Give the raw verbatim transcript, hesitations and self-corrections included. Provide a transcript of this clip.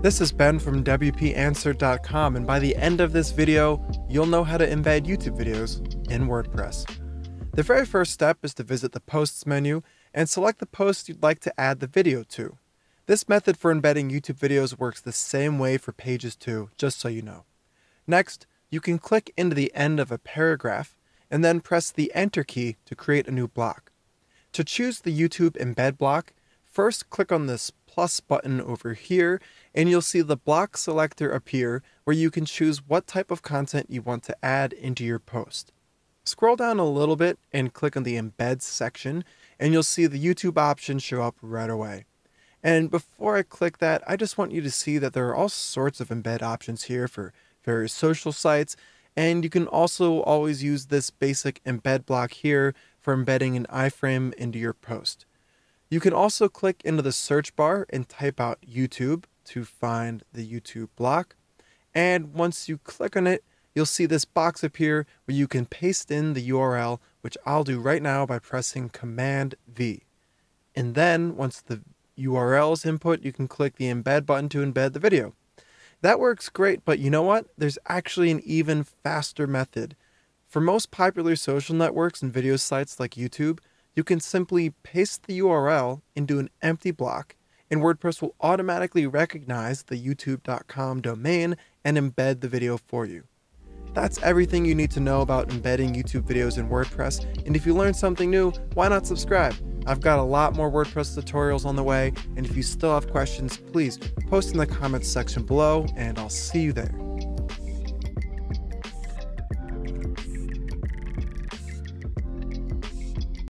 This is Ben from W P answer dot com, and by the end of this video, you'll know how to embed YouTube videos in WordPress. The very first step is to visit the Posts menu and select the post you'd like to add the video to. This method for embedding YouTube videos works the same way for pages too, just so you know. Next, you can click into the end of a paragraph and then press the Enter key to create a new block. To choose the YouTube embed block, first click on this plus button over here and you'll see the block selector appear where you can choose what type of content you want to add into your post. Scroll down a little bit and click on the Embed section and you'll see the YouTube option show up right away. And before I click that, I just want you to see that there are all sorts of embed options here for various social sites, and you can also always use this basic embed block here for embedding an iframe into your post. You can also click into the search bar and type out YouTube to find the YouTube block, and once you click on it, you'll see this box appear where you can paste in the U R L, which I'll do right now by pressing Command V. And then, once the U R L is input, you can click the Embed button to embed the video. That works great, but you know what? There's actually an even faster method. For most popular social networks and video sites like YouTube, you can simply paste the U R L into an empty block, and WordPress will automatically recognize the youtube dot com domain and embed the video for you. That's everything you need to know about embedding YouTube videos in WordPress, and if you learned something new, why not subscribe? I've got a lot more WordPress tutorials on the way, and if you still have questions, please post in the comments section below, and I'll see you there.